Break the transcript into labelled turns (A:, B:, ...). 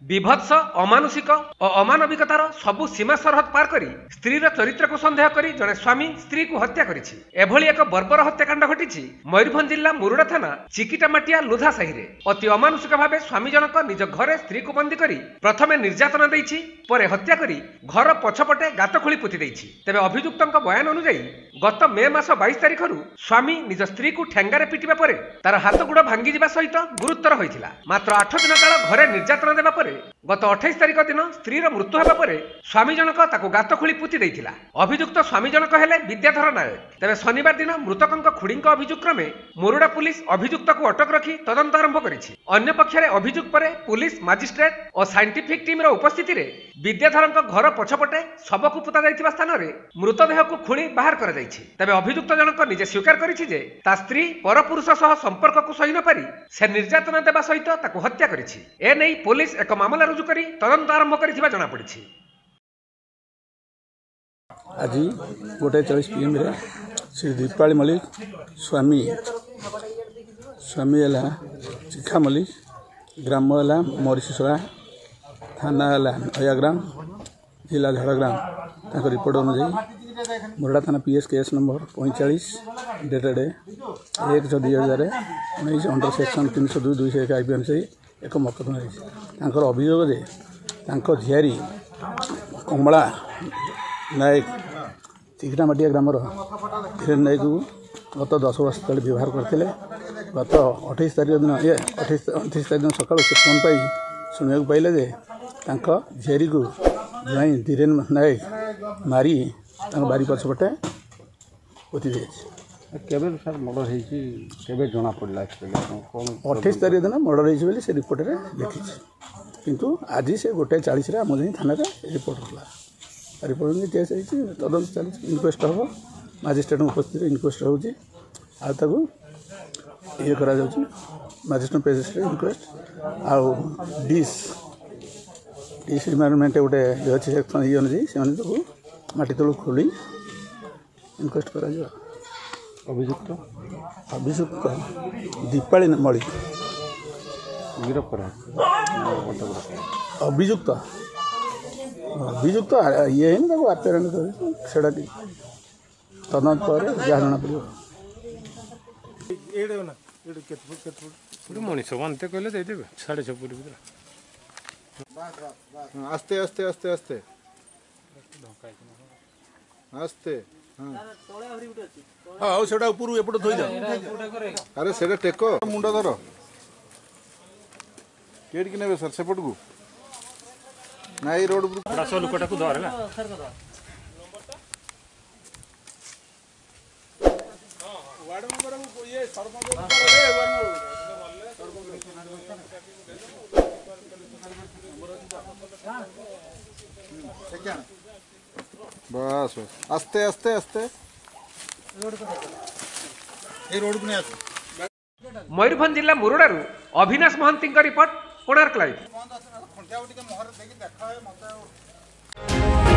A: विभत्स अमानुषिक और अमानविकतार सबु सीमा सरहद पार करी स्त्रीर चरित्र को संदेह करी जड़े स्वामी स्त्री को हत्या करिछि। एभली एक बर्बर हत्याकांड घटिछि मयूरभंज जिला मुरुडा थाना चिकिटामाटिया लुधा साहि रे। अति अमानुषिक भावे स्वामी जनक निज घरे स्त्री को बंदी करी प्रथमे निर्यातना देइछि, परे हत्या करी घर पछपटे गात खोली पोति देइछि। तेबे अभियुक्तक बयान अनुसार गत मे मास 22 तारिखरु स्वामी निज स्त्री को ठेंगारे पिटिबा परे तार हाथ गुड़ भांगी जिबा सहित गुरुतर होइथिला। मात्र 8 दिन काल घरे निर्यातना देबा परे गत 28 तारिख दिन स्त्रीर मृत्यु हेबा परे स्वामी जनक ताको गात खोली पोति देइथिला। अभियुक्त स्वामी जनक हेले विद्याधर नायक। तेबे शनिवार दिन मृतकक खुड़ीक अभियोग क्रमे मुरुडा पुलिस अभियुक्त को अटक रखी तदंत आरंभ करिछि। अन्य पक्षरे अभियोग परे पुलिस मजिस्ट्रेट और साइंटिफिक टीम उपस्थिति रे विद्याधरक घर पछपटे शबकु पुता जाइथिबा स्थान रे मृतदेह को खुणी बाहर करा जाइछि। तेबे अभियुक्त जनक निजे स्वीकार करिछि जे ता स्त्री परपुरुष सह संपर्क को सही न पारि से निर्यातना देबा सहित ताको हत्या करिछि। ए नै पुलिस एक मामला रुजु करी तदंत आरंभ करिथिबा जणा पड़िछि।
B: आज 1:40 PM रे श्री दीपाली मल्लिक स्वामी है चिखा मल्लिक, ग्राम है मरीशिशला, थाना है अयाग्राम, जिला झाड़ग्राम। तक रिपोर्ट अनुजाई मुरुडा थाना PS case number 45 dated 1/2019 under section 302/201 IP अनुसार एक मकदमा है। अभियोग जे झियारी कमला नायक चिकिटामाटिया ग्रामर धीरेन्द्र नायक गत 10 वर्ष तले व्यवहार करते। गत 28 तारिख दिन 29 तारिख दिन सकाल से फोन पाई शुणा पाइले जे झियारी को जाई धीरेन्द्र नायक मारी बारी पछपटे पोति दे।
C: केबे सर मर्डर हेछि केबे जना पड़ला एक्चुअली कोन
B: 28 तारिख दिन मर्डर हेछि बोली से रिपोर्ट रे लिखिछि, किंतु आज से 1:40 रे आम थाना रे रिपोर्ट होला। रिपोर्ट में केस होती तदंत चली इनक्वेस्ट हम मजिस्ट्रेट उपस्थित इनक्वेस्ट होती ये करा मजिस्ट्रेट पेजिस्ट्रेट इनक्वेस्ट आउ डिस इनवायरमेंट गोटे ये अच्छे सेक्शन ये अनुजाई से माटी तलू खोली इनक्वेस्ट करा।
C: अभियुक्त
B: दीपाली मल्लिक
C: गिरफ्त करा।
B: अभियुक्त ये आपेरण से तदंत पर जहाँ जना पड़ो
C: मनीष बांधते कहले देदेवे 6.5 फुट भीतर।
D: आस्ते आस्ते आस्ते आस्ते आस्ते
B: हाँ सेटा ऊपर एपट थई जा।
D: अरे सेटा टेको मुंडा धर केट कि नेबे सर सेपट को ना ये रोड
C: बड़ा सो लुकटा को धर ना
D: वार्ड मेंबर को ये सरपंच बस आस्ते आस्ते आस्ते ये रोड को नहीं आस।
A: मयूरभंज जिला मुरुडारू अविनाश महांती रिपोर्ट कोणार्क लाइव।